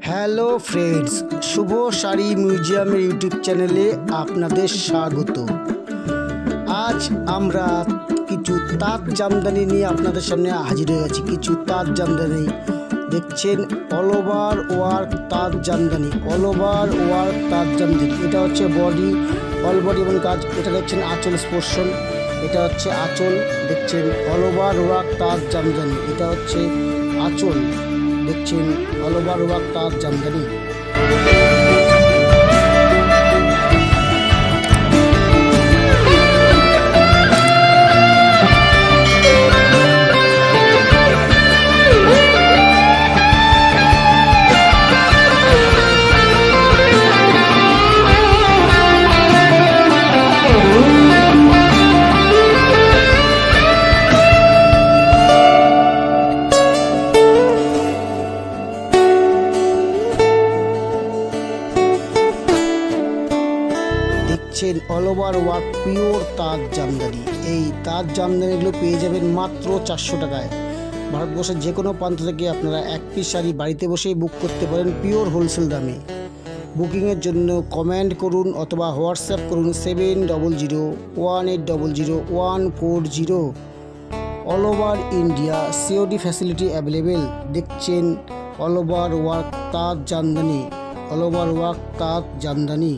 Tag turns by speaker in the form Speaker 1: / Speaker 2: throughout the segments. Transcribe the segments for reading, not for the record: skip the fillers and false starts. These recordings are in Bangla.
Speaker 1: হ্যালো ফ্রেন্ডস, শুভ শাড়ি মিউজিয়ামের ইউটিউব চ্যানেলে আপনাদের স্বাগত। আজ আমরা কিছু তাঁত জামদানি নিয়ে আপনাদের সামনে হাজির হয়ে গেছি। কিছু তাঁত জামদানি দেখছেন, অল ওভার ওয়ার্ক তাঁত জামদানি, অল ওভার ওয়ার্ক তাঁত জামদানি। এটা হচ্ছে বডি, অল বডি এবং কাজ। এটা দেখছেন আঁচল পোর্শন, এটা হচ্ছে আঁচল। দেখছেন অল ওভার ওয়ার্ক তাঁত জামদানি, এটা হচ্ছে আঁচল। দেখছেন অল ওভার ওয়ার্ক তাঁত jamdani. All over work pure তাঁত জামদানি। এই তাঁত জামদানিগুলো পেয়ে যাবেন মাত্র 400 টাকায়। ভারতবর্ষের যে কোনো প্রান্ত থেকে আপনারা এক পিস শাড়ি বাড়িতে বসেই বুক করতে পারেন পিওর হোলসেল দামে। বুকিংয়ের জন্য কমেন্ট করুন অথবা হোয়াটসঅ্যাপ করুন 7001800140। All over India COD facility available. দেখছেন অল ওভার ওয়ার্ক তাঁত জামদানি, অল ওভার ওয়ার্ক তাঁত জামদানি।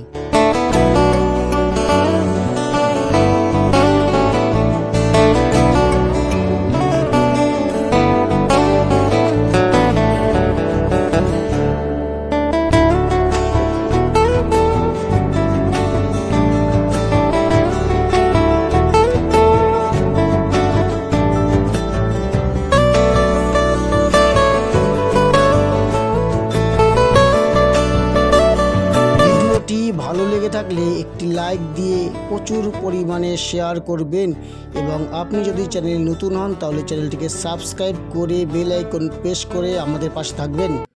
Speaker 1: ভালো লেগে থাকলে একটি লাইক দিয়ে প্রচুর পরিমাণে শেয়ার করবেন, এবং আপনি যদি চ্যানেলে নতুন হন তাহলে চ্যানেলটিকে সাবস্ক্রাইব করে বেল আইকন প্রেস করে আমাদের পাশে থাকবেন।